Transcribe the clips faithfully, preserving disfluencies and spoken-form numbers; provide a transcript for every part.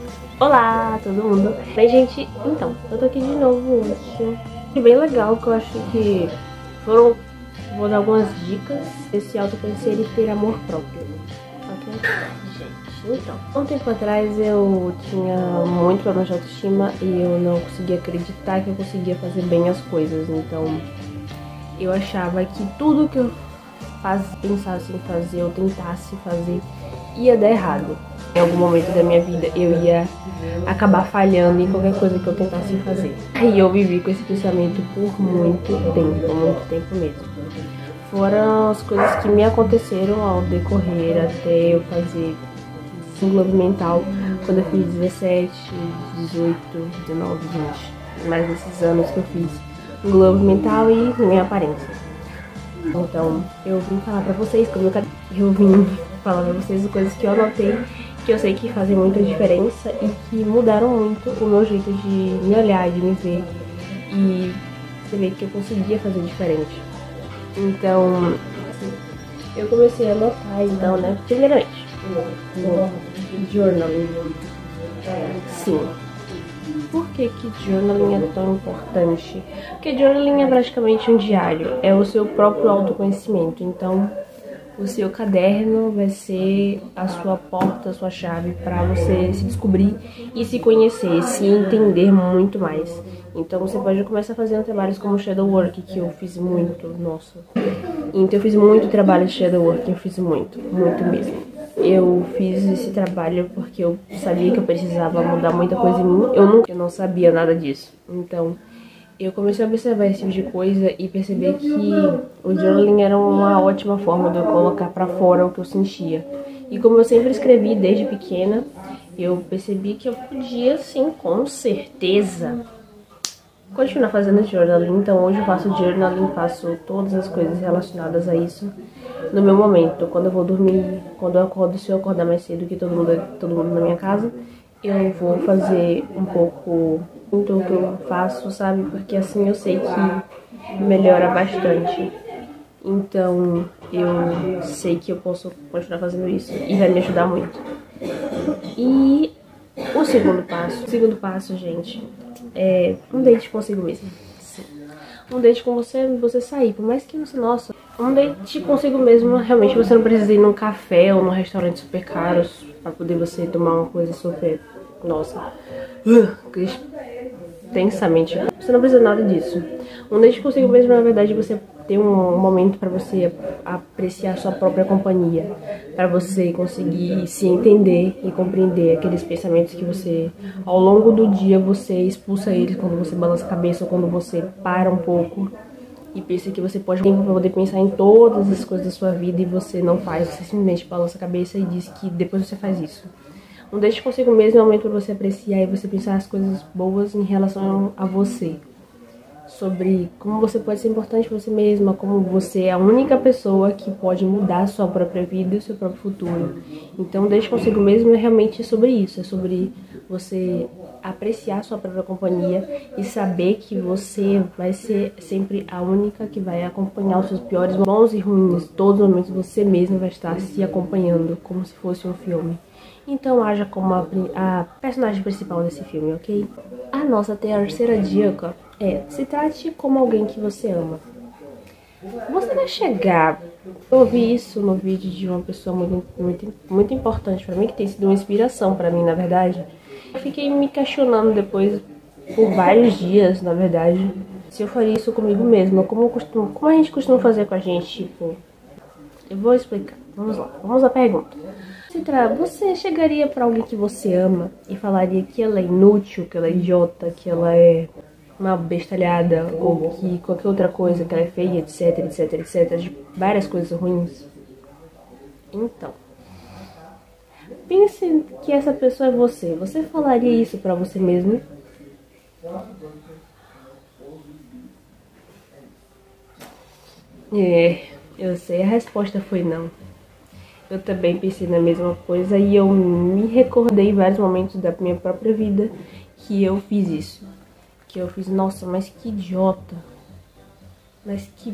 Olá, todo mundo. Bem, gente, então, eu tô aqui de novo hoje. É bem legal, que eu acho que foram... Vou dar algumas dicas desse autoconhecer e ter amor próprio. Ok? Gente, então, há um tempo atrás eu tinha muito problema de autoestima e eu não conseguia acreditar que eu conseguia fazer bem as coisas. Então, eu achava que tudo que eu faz, pensasse em fazer, eu tentasse fazer, ia dar errado. Em algum momento da minha vida eu ia acabar falhando em qualquer coisa que eu tentasse fazer. E eu vivi com esse pensamento por muito tempo, muito tempo mesmo. Foram as coisas que me aconteceram ao decorrer até eu fazer um globo mental quando eu fiz dezessete, dezoito, dezenove, vinte. Mais desses anos que eu fiz um globo mental e minha aparência. Então eu vim falar pra vocês, como eu, eu vim falar pra vocês coisas que eu anotei, que eu sei que fazem muita diferença e que mudaram muito o meu jeito de me olhar, de me ver e perceber que eu conseguia fazer diferente. Então, eu comecei a anotar, então, né, primeiramente, o journaling. Sim. Por que que journaling é tão importante? Porque journaling é praticamente um diário, é o seu próprio autoconhecimento. Então, o seu caderno vai ser a sua porta, a sua chave para você se descobrir e se conhecer, se entender muito mais. Então você pode começar fazendo trabalhos como shadow work, que eu fiz muito, nossa. Então eu fiz muito trabalho de shadow work, eu fiz muito, muito mesmo. Eu fiz esse trabalho porque eu sabia que eu precisava mudar muita coisa em mim. Eu nunca eu não sabia nada disso. Então eu comecei a observar esse tipo de coisa e perceber que o journaling era uma ótima forma de eu colocar pra fora o que eu sentia. E como eu sempre escrevi desde pequena, eu percebi que eu podia, sim, com certeza, continuar fazendo journaling. Então hoje eu faço journaling, faço todas as coisas relacionadas a isso no meu momento. Quando eu vou dormir, quando eu acordo, se eu acordar mais cedo que todo mundo, todo mundo na minha casa, eu vou fazer um pouco muito o que eu faço, sabe? Porque assim eu sei que melhora bastante. Então eu sei que eu posso continuar fazendo isso e vai me ajudar muito. E o segundo passo, o segundo passo, gente, é um date consigo mesmo. Sim. Um date com você, você sair, por mais que você, nossa, um date consigo mesmo, realmente você não precisa ir num café ou num restaurante super caros pra poder você tomar uma coisa super, nossa, intensamente. Você não precisa nada disso. Um date consigo mesmo, na verdade, você ter um momento pra você apreciar sua própria companhia, pra você conseguir se entender e compreender aqueles pensamentos que você, ao longo do dia, você expulsa eles quando você balança a cabeça ou quando você para um pouco e pensa que você pode ter tempo pra poder pensar em todas as coisas da sua vida e você não faz, você simplesmente balança a cabeça e diz que depois você faz isso. Um date consigo mesmo é um momento pra você apreciar e você pensar as coisas boas em relação a você. Sobre como você pode ser importante pra você mesma, como você é a única pessoa que pode mudar a sua própria vida e o seu próprio futuro. Então, deixe consigo mesmo é realmente sobre isso, é sobre você apreciar a sua própria companhia e saber que você vai ser sempre a única que vai acompanhar os seus piores bons e ruins. Todos os momentos você mesma vai estar se acompanhando, como se fosse um filme. Então haja como a, a personagem principal desse filme, ok? A nossa terceira dica é: se trate como alguém que você ama. Você vai chegar... Eu ouvi isso no vídeo de uma pessoa muito, muito, muito importante pra mim, que tem sido uma inspiração pra mim, na verdade. Eu fiquei me questionando depois, por vários dias, na verdade, se eu faria isso comigo mesma, como, eu costumo, como a gente costuma fazer com a gente, tipo... Eu vou explicar. Vamos lá, vamos à pergunta. Você chegaria pra alguém que você ama e falaria que ela é inútil, que ela é idiota, que ela é uma bestalhada, ou que qualquer outra coisa, que ela é feia, etc, etc, etc, de várias coisas ruins? Então, pense que essa pessoa é você. Você falaria isso pra você mesmo? É, eu sei, a resposta foi não. Eu também pensei na mesma coisa e eu me recordei em vários momentos da minha própria vida que eu fiz isso. Que eu fiz, nossa, mas que idiota. Mas que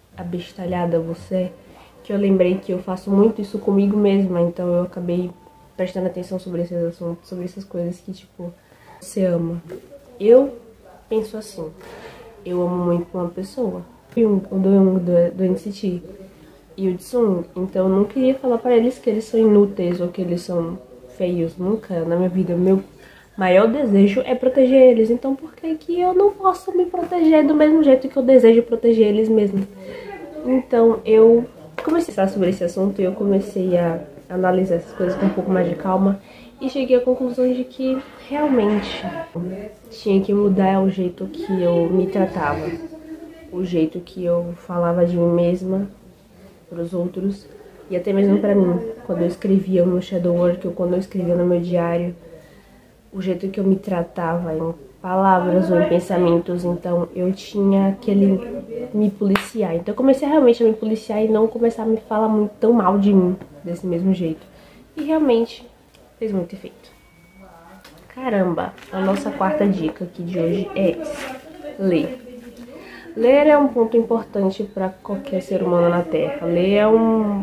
abestalhada você é. Que eu lembrei que eu faço muito isso comigo mesma, então eu acabei prestando atenção sobre esses assuntos, sobre essas coisas que, tipo, você ama. Eu penso assim, eu amo muito uma pessoa, o do, do, do N C T e o Jisung, então eu não queria falar pra eles que eles são inúteis ou que eles são feios, nunca na minha vida. Meu maior desejo é proteger eles, então por que que eu não posso me proteger do mesmo jeito que eu desejo proteger eles mesmos? Então eu comecei a pensar sobre esse assunto e eu comecei a analisar essas coisas com um pouco mais de calma e cheguei à conclusão de que realmente tinha que mudar o jeito que eu me tratava, o jeito que eu falava de mim mesma para os outros e até mesmo para mim, quando eu escrevia no shadow work ou quando eu escrevia no meu diário, o jeito que eu me tratava em palavras ou em pensamentos. Então eu tinha que ele me policiar. Então eu comecei realmente a me policiar e não começar a me falar muito tão mal de mim desse mesmo jeito. E realmente fez muito efeito. Caramba, a nossa quarta dica aqui de hoje é ler. Ler é um ponto importante para qualquer ser humano na Terra. Ler é um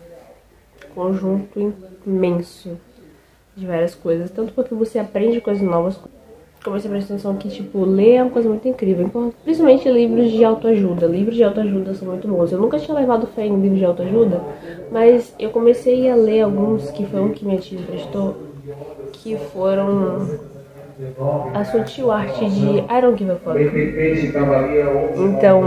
conjunto imenso de várias coisas, tanto porque você aprende coisas novas, comecei a prestar atenção que, tipo, ler é uma coisa muito incrível, principalmente livros de autoajuda. Livros de autoajuda são muito bons. Eu nunca tinha levado fé em livros de autoajuda, mas eu comecei a ler alguns, que foi um que minha tia emprestou, que foram A Sutil Arte de I Don't Give a Fuck. Então,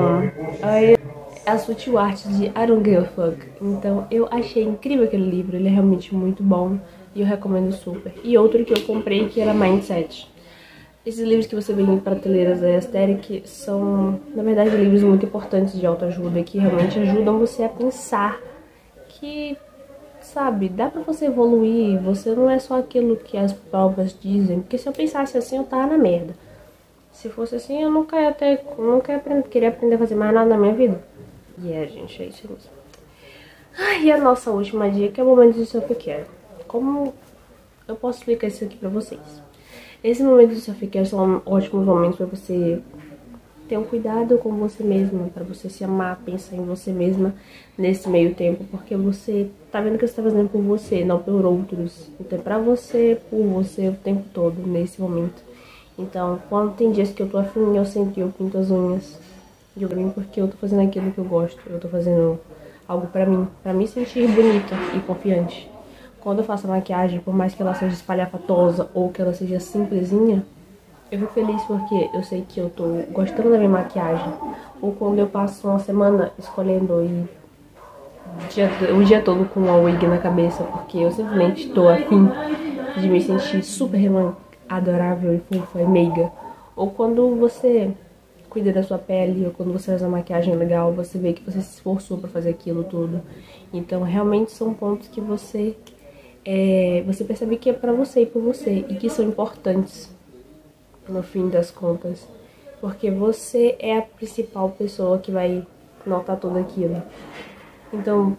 a, a Sutil Arte de I Don't Give a Fuck. Então, eu achei incrível aquele livro, ele é realmente muito bom e eu recomendo super. E outro que eu comprei que era Mindset. Esses livros que você vê em prateleiras da Aesthetic são, na verdade, livros muito importantes de autoajuda que realmente ajudam você a pensar que, sabe, dá pra você evoluir, você não é só aquilo que as provas dizem, porque se eu pensasse assim, eu tava na merda. Se fosse assim, eu nunca ia até, nunca ia aprender, queria aprender a fazer mais nada na minha vida. E é, gente, é isso mesmo. Ai, e a nossa última dica é o momento de self-care. Como eu posso explicar isso aqui pra vocês? Esse momento de self-care são ótimos momentos pra você ter um cuidado com você mesma, pra você se amar, pensar em você mesma nesse meio tempo, porque você tá vendo que você tá fazendo por você, não por outros. Então é pra você, por você o tempo todo, nesse momento. Então, quando tem dias que eu tô afim, eu sempre eu pinto as unhas de mim, porque eu tô fazendo aquilo que eu gosto, eu tô fazendo algo pra mim, pra me sentir bonita e confiante. Quando eu faço a maquiagem, por mais que ela seja espalhafatosa ou que ela seja simplesinha, eu fico feliz porque eu sei que eu tô gostando da minha maquiagem. Ou quando eu passo uma semana escolhendo e o dia, o dia todo com uma wig na cabeça, porque eu simplesmente tô afim de me sentir super adorável e fofa e meiga. Ou quando você cuida da sua pele, ou quando você faz uma maquiagem legal, você vê que você se esforçou pra fazer aquilo tudo. Então realmente são pontos que você, é, você percebe que é pra você e por você, e que são importantes no fim das contas, porque você é a principal pessoa que vai notar tudo aquilo. Então,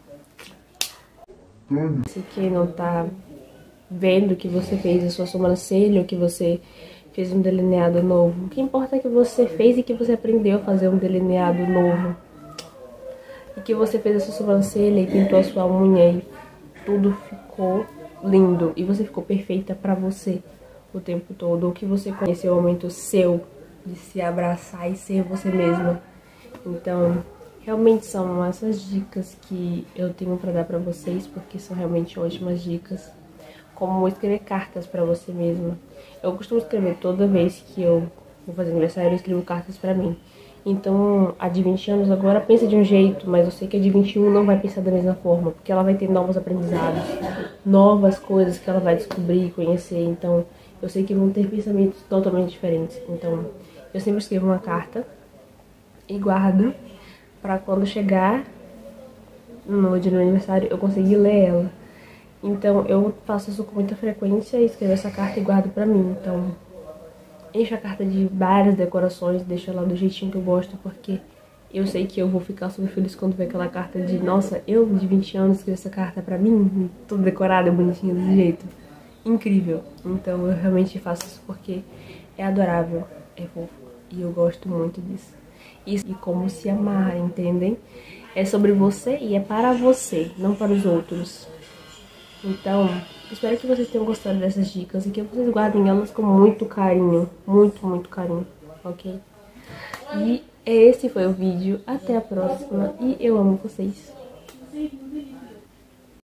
se quem não tá vendo que você fez a sua sobrancelha, ou que você fez um delineado novo, o que importa é que você fez e que você aprendeu a fazer um delineado novo, e que você fez a sua sobrancelha e pintou a sua unha e tudo ficou lindo e você ficou perfeita pra você o tempo todo, ou que você conheceu o momento seu de se abraçar e ser você mesma. Então, realmente são essas dicas que eu tenho pra dar pra vocês, porque são realmente ótimas dicas. Como escrever cartas pra você mesma. Eu costumo escrever toda vez que eu vou fazer aniversário, eu escrevo cartas pra mim. Então, a de vinte anos agora pensa de um jeito, mas eu sei que a de vinte e um não vai pensar da mesma forma, porque ela vai ter novos aprendizados, novas coisas que ela vai descobrir, conhecer. Então, eu sei que vão ter pensamentos totalmente diferentes. Então, eu sempre escrevo uma carta e guardo pra quando chegar no dia do meu aniversário eu conseguir ler ela. Então, eu faço isso com muita frequência, escrevo essa carta e guardo pra mim. Então, encho a carta de várias decorações, deixo ela do jeitinho que eu gosto, porque eu sei que eu vou ficar super feliz quando ver aquela carta de, nossa, eu de vinte anos escrevi essa carta pra mim, tudo decorado, bonitinho desse jeito. Incrível. Então, eu realmente faço isso porque é adorável, é fofo, e eu gosto muito disso. Isso e como se amar, entendem? É sobre você e é para você, não para os outros. Então, Espero que vocês tenham gostado dessas dicas e que vocês guardem elas com muito carinho. Muito, muito carinho, ok? E esse foi o vídeo. Até a próxima e eu amo vocês.